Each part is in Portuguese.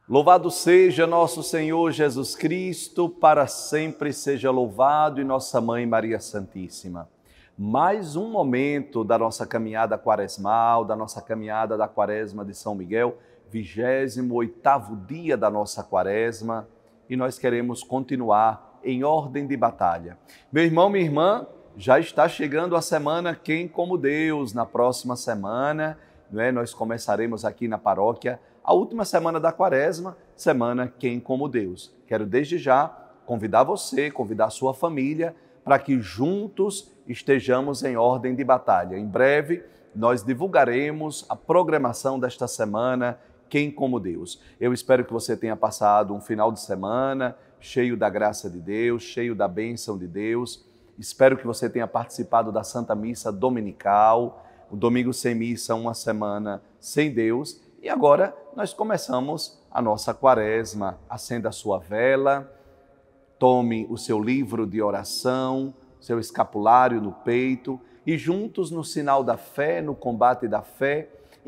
Louvado seja nosso Senhor Jesus Cristo, para sempre seja louvado, e nossa Mãe Maria Santíssima. Mais um momento da nossa caminhada quaresmal, da nossa caminhada da Quaresma de São Miguel, 28º dia da nossa Quaresma, e nós queremos continuar em ordem de batalha. Meu irmão, minha irmã, já está chegando a semana Quem como Deus. Na próxima semana, nós começaremos aqui na paróquia a última semana da Quaresma, semana Quem como Deus. Quero desde já convidar você, convidar a sua família, para que juntos estejamos em ordem de batalha. Em breve, nós divulgaremos a programação desta semana Quem como Deus. Eu espero que você tenha passado um final de semana cheio da graça de Deus, cheio da bênção de Deus. Espero que você tenha participado da Santa Missa Dominical, o domingo sem missa, uma semana sem Deus. E agora nós começamos a nossa Quaresma. Acenda a sua vela, tome o seu livro de oração, seu escapulário no peito e juntos no sinal da fé, no combate da fé,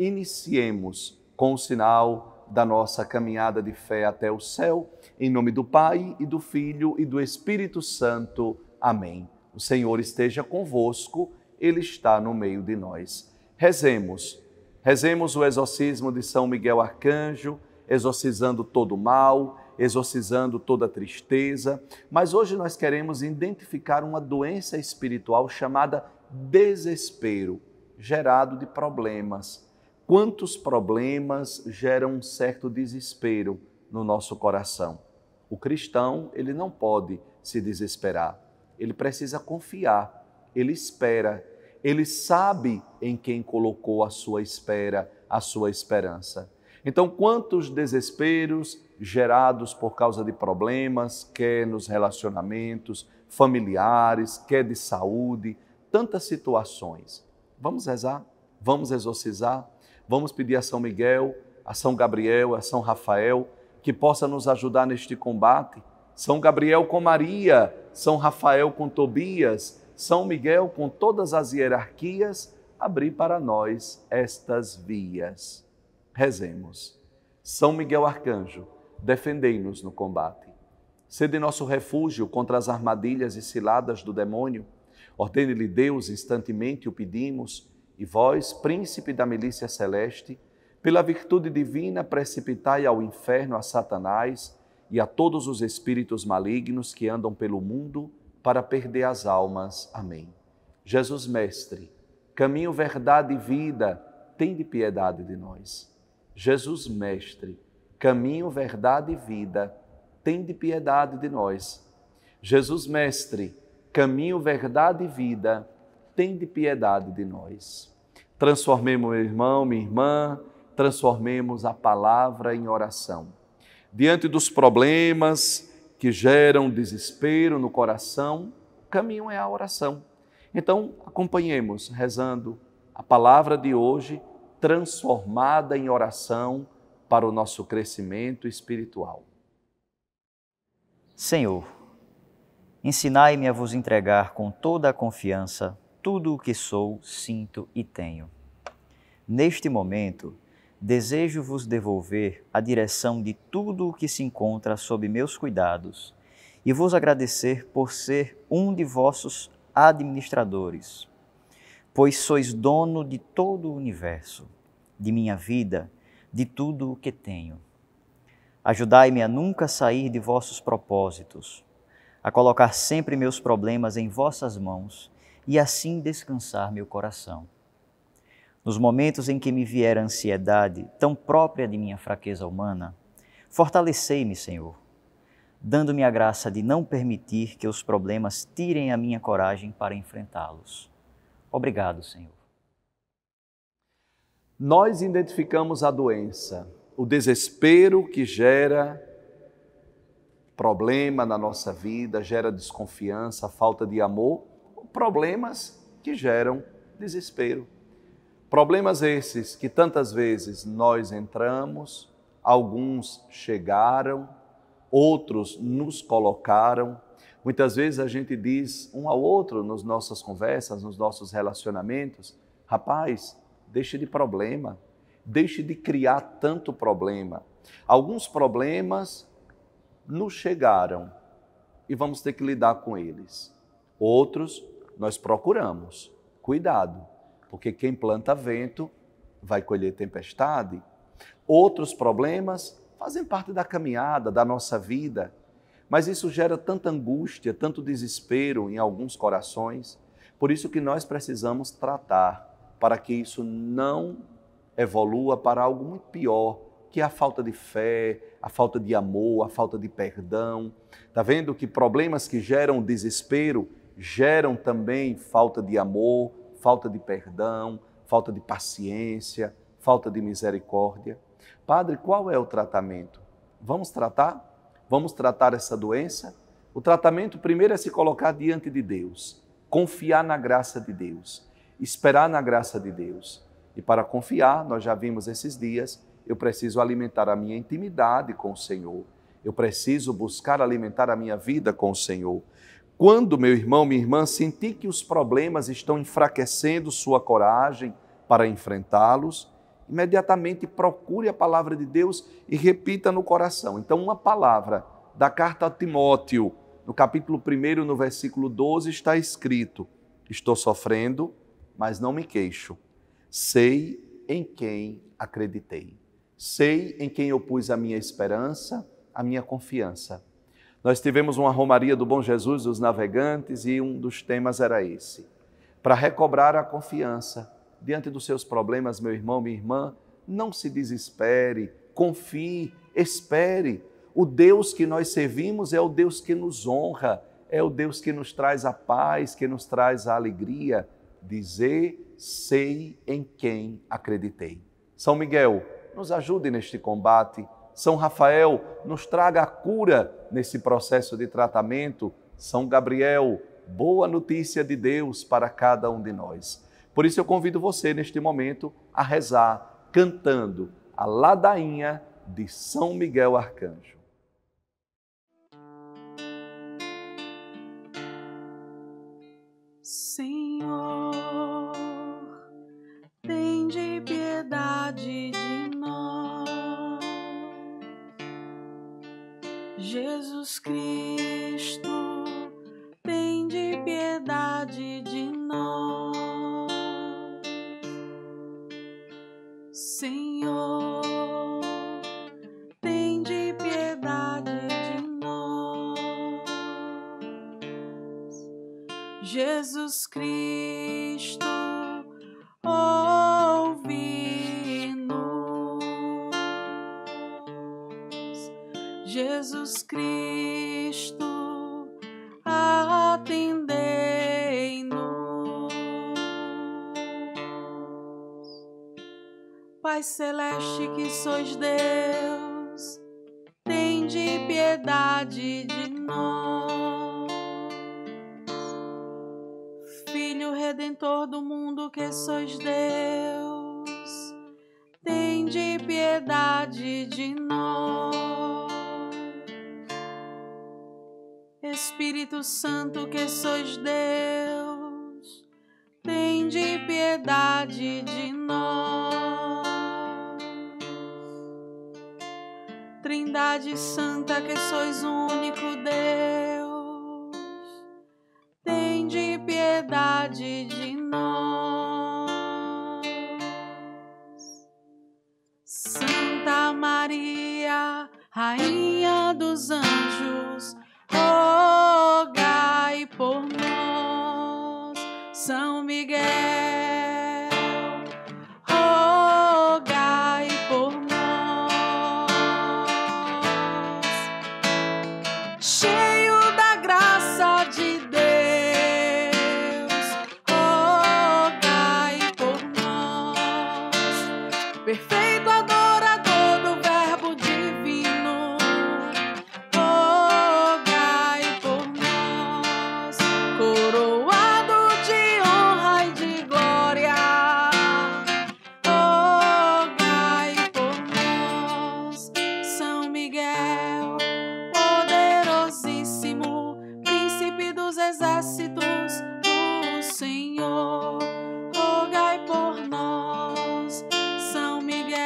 iniciemos com o sinal da nossa caminhada de fé até o céu. Em nome do Pai e do Filho e do Espírito Santo. Amém. O Senhor esteja convosco, Ele está no meio de nós. Rezemos. Rezemos o exorcismo de São Miguel Arcanjo, exorcizando todo o mal, exorcizando toda a tristeza. Mas hoje nós queremos identificar uma doença espiritual chamada desespero, gerado de problemas. Quantos problemas geram um certo desespero no nosso coração? O cristão, ele não pode se desesperar. Ele precisa confiar, ele espera. Ele sabe em quem colocou a sua espera, a sua esperança. Então, quantos desesperos gerados por causa de problemas, quer nos relacionamentos familiares, quer de saúde, tantas situações. Vamos rezar, vamos exorcizar, vamos pedir a São Miguel, a São Gabriel, a São Rafael, que possa nos ajudar neste combate. São Gabriel com Maria, São Rafael com Tobias, São Miguel, com todas as hierarquias, abrir para nós estas vias. Rezemos. São Miguel Arcanjo, defendei-nos no combate. Sede nosso refúgio contra as armadilhas e ciladas do demônio. Ordene-lhe Deus, instantemente o pedimos, e vós, príncipe da milícia celeste, pela virtude divina, precipitai ao inferno a Satanás e a todos os espíritos malignos que andam pelo mundo, para perder as almas. Amém. Jesus Mestre, caminho, verdade e vida, tende piedade de nós. Jesus Mestre, caminho, verdade e vida, tende piedade de nós. Jesus Mestre, caminho, verdade e vida, tende piedade de nós. Transformemos, meu irmão, minha irmã, transformemos a palavra em oração. Diante dos problemas que geram desespero no coração, o caminho é a oração. Então, acompanhemos rezando a palavra de hoje, transformada em oração para o nosso crescimento espiritual. Senhor, ensinai-me a vos entregar com toda a confiança tudo o que sou, sinto e tenho. Neste momento, desejo vos devolver a direção de tudo o que se encontra sob meus cuidados e vos agradecer por ser um de vossos administradores, pois sois dono de todo o universo, de minha vida, de tudo o que tenho. Ajudai-me a nunca sair de vossos propósitos, a colocar sempre meus problemas em vossas mãos e assim descansar meu coração. Nos momentos em que me vier a ansiedade, tão própria de minha fraqueza humana, fortalecei-me, Senhor, dando-me a graça de não permitir que os problemas tirem a minha coragem para enfrentá-los. Obrigado, Senhor. Nós identificamos a doença, o desespero que gera problema na nossa vida, gera desconfiança, falta de amor, problemas que geram desespero. Problemas esses que tantas vezes nós entramos, alguns chegaram, outros nos colocaram. Muitas vezes a gente diz um ao outro nas nossas conversas, nos nossos relacionamentos: rapaz, deixa de problema, Deixe de criar tanto problema. Alguns problemas nos chegaram e vamos ter que lidar com eles. Outros nós procuramos. Cuidado, porque quem planta vento vai colher tempestade. Outros problemas fazem parte da caminhada, da nossa vida, mas isso gera tanta angústia, tanto desespero em alguns corações. Por isso que nós precisamos tratar, para que isso não evolua para algo muito pior, que é a falta de fé, a falta de amor, a falta de perdão. Está vendo que problemas que geram desespero geram também falta de amor, falta de perdão, falta de paciência, falta de misericórdia. Padre, qual é o tratamento? Vamos tratar? Vamos tratar essa doença? O tratamento primeiro é se colocar diante de Deus, confiar na graça de Deus, esperar na graça de Deus. E para confiar, nós já vimos esses dias, eu preciso alimentar a minha intimidade com o Senhor. Eu preciso buscar alimentar a minha vida com o Senhor. Quando, meu irmão, minha irmã, sentir que os problemas estão enfraquecendo sua coragem para enfrentá-los, imediatamente procure a palavra de Deus e repita no coração. Então, uma palavra da carta a Timóteo, no capítulo 1, no versículo 12, está escrito: estou sofrendo, mas não me queixo. Sei em quem acreditei. Sei em quem eu pus a minha esperança, a minha confiança. Nós tivemos uma romaria do Bom Jesus dos Navegantes e um dos temas era esse: para recobrar a confiança diante dos seus problemas, meu irmão, minha irmã, não se desespere, confie, espere. O Deus que nós servimos é o Deus que nos honra, é o Deus que nos traz a paz, que nos traz a alegria. Dizer, sei em quem acreditei. São Miguel, nos ajude neste combate. São Rafael, nos traga a cura nesse processo de tratamento. São Gabriel, boa notícia de Deus para cada um de nós. Por isso eu convido você neste momento a rezar, cantando a ladainha de São Miguel Arcanjo. Senhor, tende piedade de nós. Jesus Cristo, tende piedade de nós. Senhor, tende piedade de nós. Jesus Cristo, ouve-nos. Jesus Cristo, atendei-nos. Pai Celeste que sois Deus, tende piedade de nós. Filho Redentor do mundo que sois Deus, tende piedade de nós. Espírito Santo que sois Deus, tende piedade de nós. Trindade Santa que sois único Deus, tende piedade de nós. Santa Maria, Rainha dos Anjos, rogai por nós. São Miguel, rogai por nós. Cheio da graça de Deus, rogai por nós. Perfeito adorador do Verbo divino, rogai por nós. Coroado de honra e de glória, rogai por nós. São Miguel, poderosíssimo, príncipe dos exércitos do Senhor, rogai por nós. São Miguel,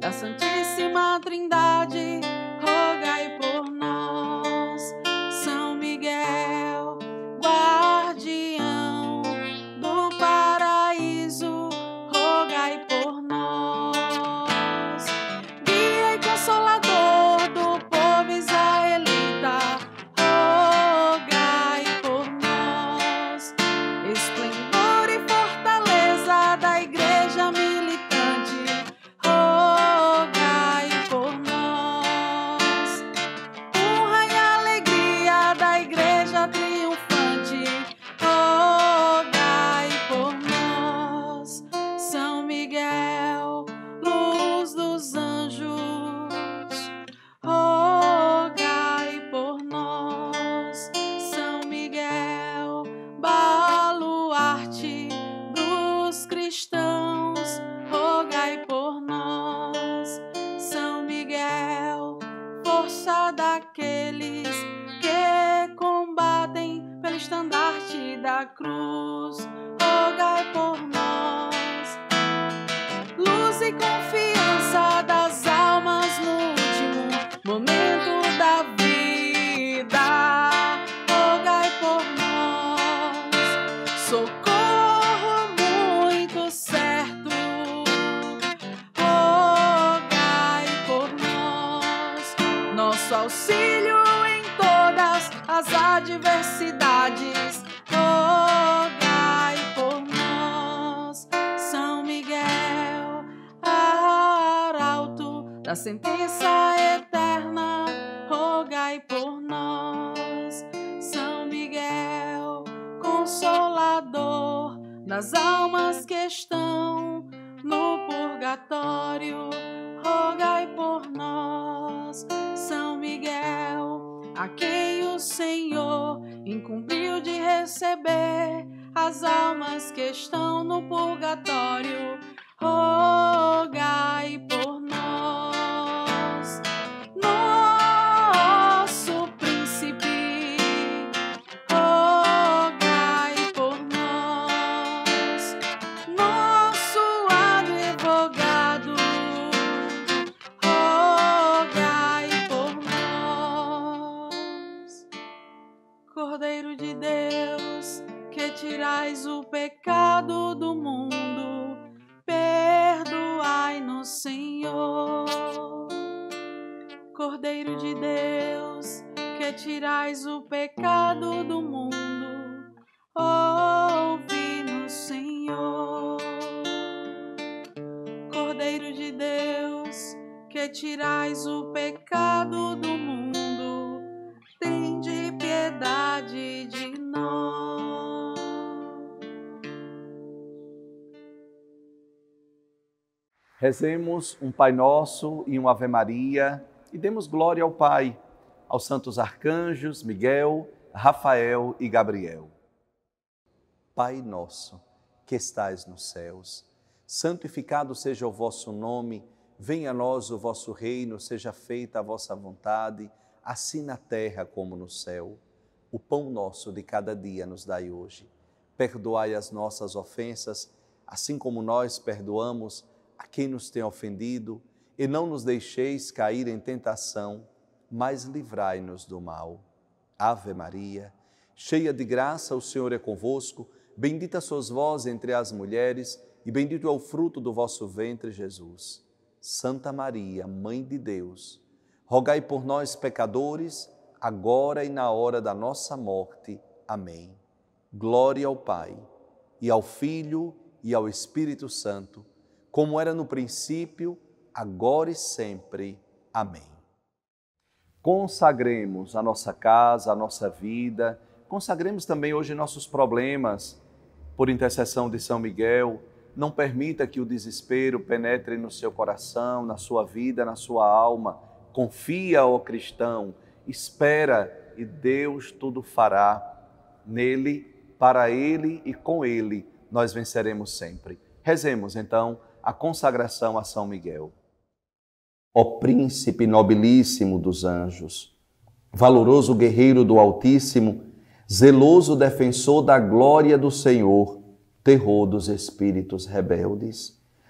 da Santíssima Trindade, rogai por nós. São Miguel, guardião do paraíso, rogai por nós. Guia e consolador do povo israelita, rogai por nós. Esplendor e fortaleza da igreja militante, rogai por nós. Honra e alegria da igreja triunfante, rogai por nós. São Miguel, luz dos anjos, rogai por nós. São Miguel, baluarte dos cristãos, rogai por nós. São Miguel, força daqueles que combatem pelo estandarte da cruz, rogai por nós. Luz e confiança das almas no último momento da vida, rogai por nós. Socorro muito certo, rogai por nós. Nosso auxílio em todas as adversidades, rogai por nós. São Miguel, arauto da sentença eterna, rogai por nós. São Miguel, consolador das almas que estão no purgatório, rogai por nós. São Miguel, a quem o Senhor incumbiu de receber as almas que estão no purgatório, rogai por nós. Nosso príncipe, rogai por nós. Nosso advogado, rogai por nós. Cordeiro de Deus, que tirais o pecado do mundo, perdoai-nos, Senhor. Cordeiro de Deus, que tirais o pecado do mundo, ouve-nos, Senhor. Cordeiro de Deus, que tirais o pecado do mundo, tende piedade de nós. Rezemos um Pai Nosso e uma Ave Maria e demos glória ao Pai, aos santos arcanjos Miguel, Rafael e Gabriel. Pai nosso, que estais nos céus, santificado seja o vosso nome, venha a nós o vosso reino, seja feita a vossa vontade, assim na terra como no céu. O pão nosso de cada dia nos dai hoje. Perdoai as nossas ofensas, assim como nós perdoamos a quem nos tem ofendido, e não nos deixeis cair em tentação, mas livrai-nos do mal. Ave Maria, cheia de graça, o Senhor é convosco, bendita sois vós entre as mulheres, e bendito é o fruto do vosso ventre, Jesus. Santa Maria, Mãe de Deus, rogai por nós, pecadores, agora e na hora da nossa morte. Amém. Glória ao Pai, e ao Filho, e ao Espírito Santo, como era no princípio, agora e sempre. Amém. Consagremos a nossa casa, a nossa vida, consagremos também hoje nossos problemas, por intercessão de São Miguel. Não permita que o desespero penetre no seu coração, na sua vida, na sua alma. Confia, ó cristão, espera e Deus tudo fará. Nele, para Ele e com Ele, nós venceremos sempre. Rezemos então a consagração a São Miguel. Ó príncipe nobilíssimo dos anjos, valoroso guerreiro do Altíssimo, zeloso defensor da glória do Senhor, terror dos espíritos rebeldes,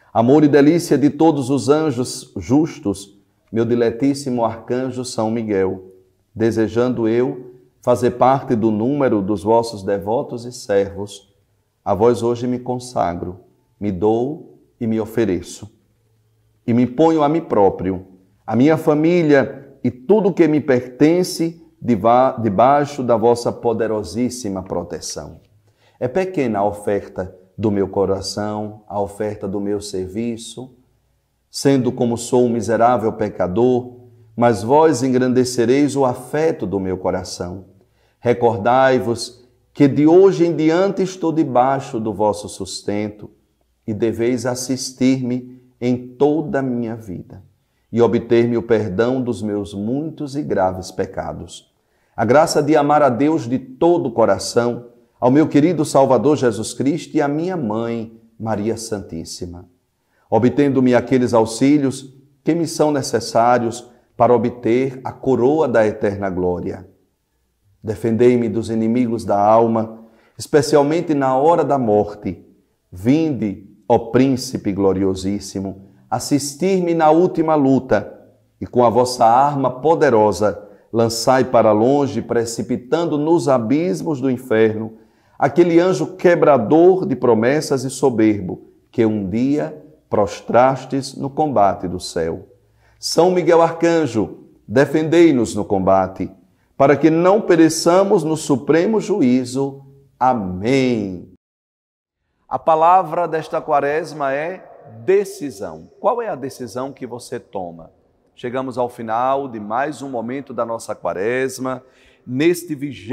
Amor e delícia de todos os anjos justos, meu diletíssimo arcanjo São Miguel, desejando eu fazer parte do número dos vossos devotos e servos, a vós hoje me consagro, me dou e me ofereço. E me ponho a mim próprio, a minha família e tudo que me pertence debaixo da vossa poderosíssima proteção. É pequena a oferta do meu coração, a oferta do meu serviço, sendo como sou um miserável pecador, mas vós engrandecereis o afeto do meu coração. Recordai-vos que de hoje em diante estou debaixo do vosso sustento e deveis assistir-me em toda a minha vida e obter-me o perdão dos meus muitos e graves pecados. A graça de amar a Deus de todo o coração, ao meu querido Salvador Jesus Cristo e à minha mãe, Maria Santíssima, obtendo-me aqueles auxílios que me são necessários para obter a coroa da eterna glória. Defendei-me dos inimigos da alma, especialmente na hora da morte. Vinde, ó Príncipe gloriosíssimo, assistir-me na última luta e com a vossa arma poderosa lançai para longe, precipitando nos abismos do inferno, aquele anjo quebrador de promessas e soberbo que um dia prostrastes no combate do céu. São Miguel Arcanjo, defendei-nos no combate, para que não pereçamos no supremo juízo. Amém. A palavra desta quaresma é decisão. Qual é a decisão que você toma? Chegamos ao final de mais um momento da nossa quaresma, neste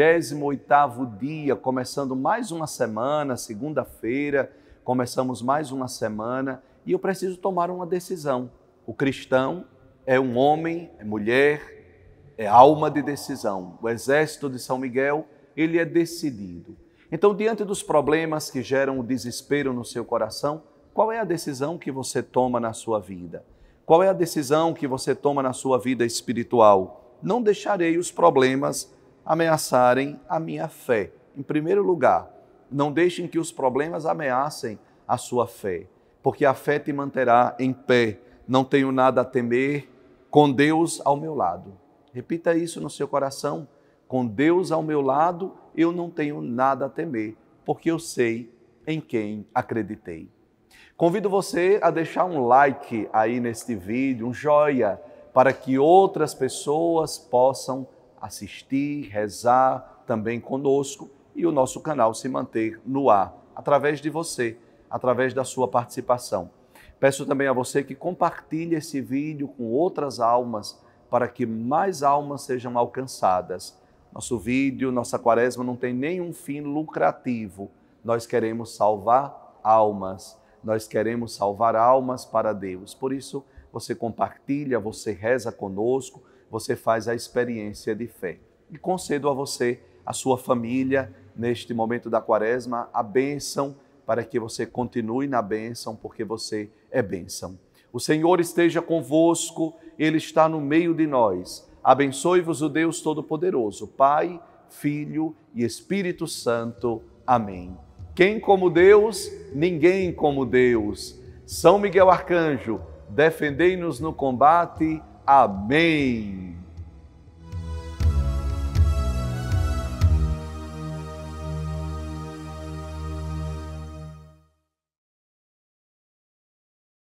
28º dia, começando mais uma semana, segunda-feira, começamos mais uma semana e eu preciso tomar uma decisão. O cristão é um homem, é mulher, é alma de decisão. O exército de São Miguel, ele é decidido. Então, diante dos problemas que geram o desespero no seu coração, qual é a decisão que você toma na sua vida? Qual é a decisão que você toma na sua vida espiritual? Não deixarei os problemas ameaçarem a minha fé. Em primeiro lugar, não deixem que os problemas ameacem a sua fé, porque a fé te manterá em pé. Não tenho nada a temer, com Deus ao meu lado. Repita isso no seu coração. Com Deus ao meu lado, eu não tenho nada a temer, porque eu sei em quem acreditei. Convido você a deixar um like aí neste vídeo, um joia, para que outras pessoas possam assistir, rezar também conosco e o nosso canal se manter no ar, através de você, através da sua participação. Peço também a você que compartilhe esse vídeo com outras almas, para que mais almas sejam alcançadas. Nosso vídeo, nossa quaresma não tem nenhum fim lucrativo. Nós queremos salvar almas. Nós queremos salvar almas para Deus. Por isso, você compartilha, você reza conosco, você faz a experiência de fé. E concedo a você, a sua família, neste momento da quaresma, a bênção para que você continue na bênção, porque você é bênção. O Senhor esteja convosco, Ele está no meio de nós. Abençoe-vos o Deus Todo-Poderoso, Pai, Filho e Espírito Santo. Amém. Quem como Deus? Ninguém como Deus. São Miguel Arcanjo, defendei-nos no combate. Amém.